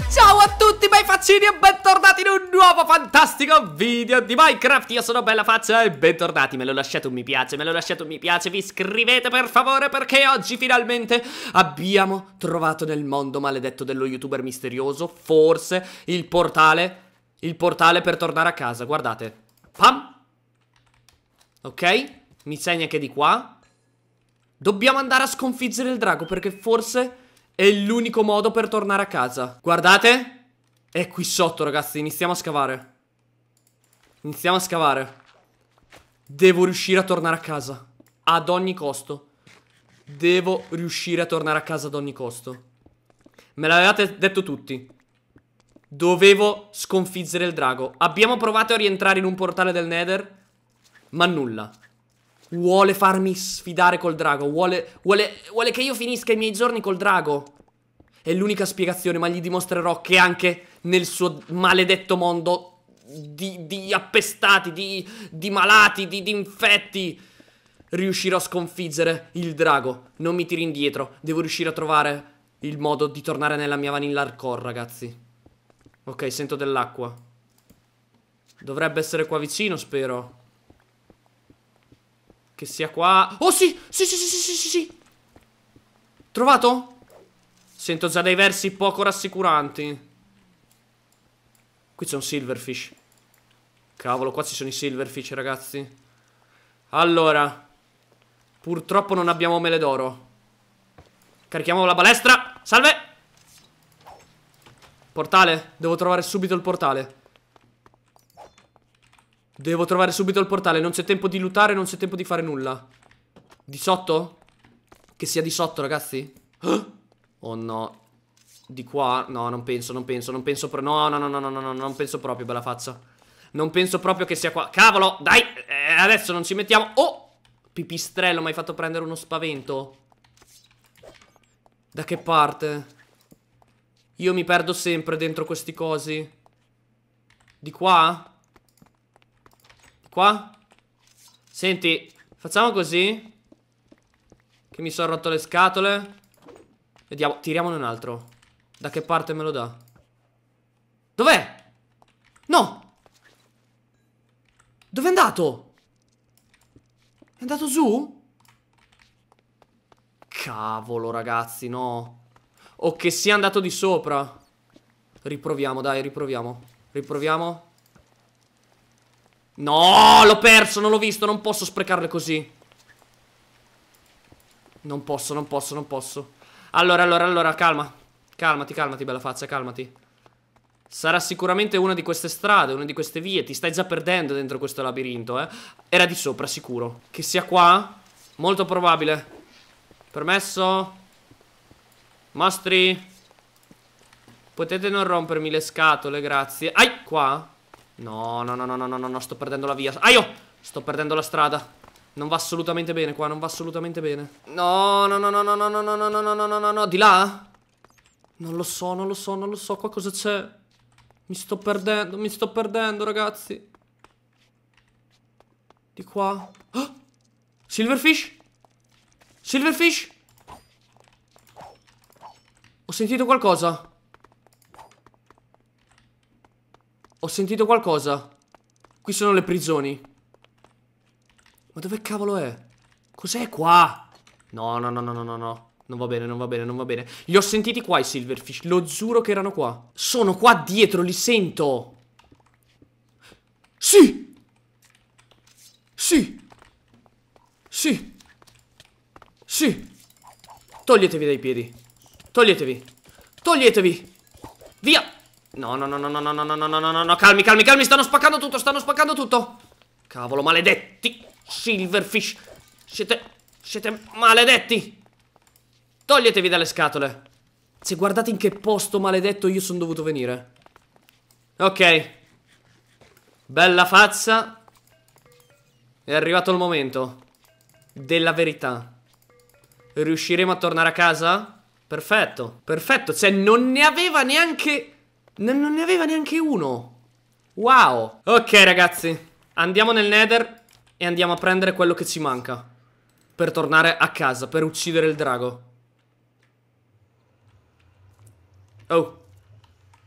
Ciao a tutti bei faccini e bentornati in un nuovo fantastico video di Minecraft. Io sono Bellafazza e bentornati. Me lo lasciate un mi piace, vi iscrivete per favore, perché oggi finalmente abbiamo trovato nel mondo maledetto dello youtuber misterioso forse il portale per tornare a casa. Guardate. Pam. Ok, mi segna che di qua dobbiamo andare a sconfiggere il drago, perché forse è l'unico modo per tornare a casa. Guardate, è qui sotto, ragazzi. Iniziamo a scavare. Devo riuscire a tornare a casa ad ogni costo. Devo riuscire a tornare a casa ad ogni costo. Me l'avevate detto tutti. Dovevo sconfiggere il drago. Abbiamo provato a rientrare in un portale del Nether, ma nulla. Vuole farmi sfidare col drago. Vuole che io finisca i miei giorni col drago. È l'unica spiegazione, ma gli dimostrerò che anche nel suo maledetto mondo di appestati, di malati, di infetti, riuscirò a sconfiggere il drago. Non mi tiri indietro. Devo riuscire a trovare il modo di tornare nella mia vanilla hardcore, ragazzi. Ok, sento dell'acqua. Dovrebbe essere qua vicino, spero. Che sia qua. Oh sì. Trovato? Sento già dei versi poco rassicuranti. Qui c'è un silverfish. Cavolo, qua ci sono i silverfish, ragazzi. Allora, purtroppo non abbiamo mele d'oro. Carichiamo la balestra. Salve. Portale. Devo trovare subito il portale. Non c'è tempo di lootare, non c'è tempo di fare nulla. Di sotto? Che sia di sotto, ragazzi? Oh no. Di qua? No, non penso. No, non penso proprio, Bellafazza. Non penso proprio che sia qua. Cavolo, dai, adesso non ci mettiamo. Oh, pipistrello, mi hai fatto prendere uno spavento. Da che parte? Io mi perdo sempre dentro questi cosi. Di qua? Qua? Senti, facciamo così, che mi sono rotto le scatole. Vediamo, tiriamone un altro. Da che parte me lo dà? Dov'è? No! Dove è andato? È andato giù? Cavolo, ragazzi, no. O che sia andato di sopra. Riproviamo, dai, riproviamo. No, l'ho perso, non l'ho visto, non posso sprecarle così. Non posso. Allora, calmati, Bellafazza, calmati. Sarà sicuramente una di queste strade, una di queste vie. Ti stai già perdendo dentro questo labirinto, eh. Era di sopra, sicuro. Che sia qua? Molto probabile. Permesso? Mostri? Potete non rompermi le scatole, grazie. Ai, qua? No, sto perdendo la via. Sto perdendo la strada. Non va assolutamente bene qua, non va assolutamente bene. No, di là? Non lo so, qua cosa c'è? Mi sto perdendo, ragazzi. Di qua. Oh! Silverfish? Ho sentito qualcosa. Qui sono le prigioni. Ma dove cavolo è? Cos'è qua? No. Non va bene. Li ho sentiti qua i silverfish. Lo giuro che erano qua. Sono qua dietro, li sento. Sì. Toglietevi dai piedi. Toglietevi. Via. No. Calmi. Stanno spaccando tutto. Cavolo, maledetti silverfish. Siete maledetti. Toglietevi dalle scatole. Se guardate in che posto maledetto io sono dovuto venire. Ok. Bellafazza. È arrivato il momento della verità. Riusciremo a tornare a casa? Perfetto. Cioè non ne aveva neanche uno. Wow. Ok, ragazzi, andiamo nel Nether e andiamo a prendere quello che ci manca per tornare a casa, per uccidere il drago. Oh.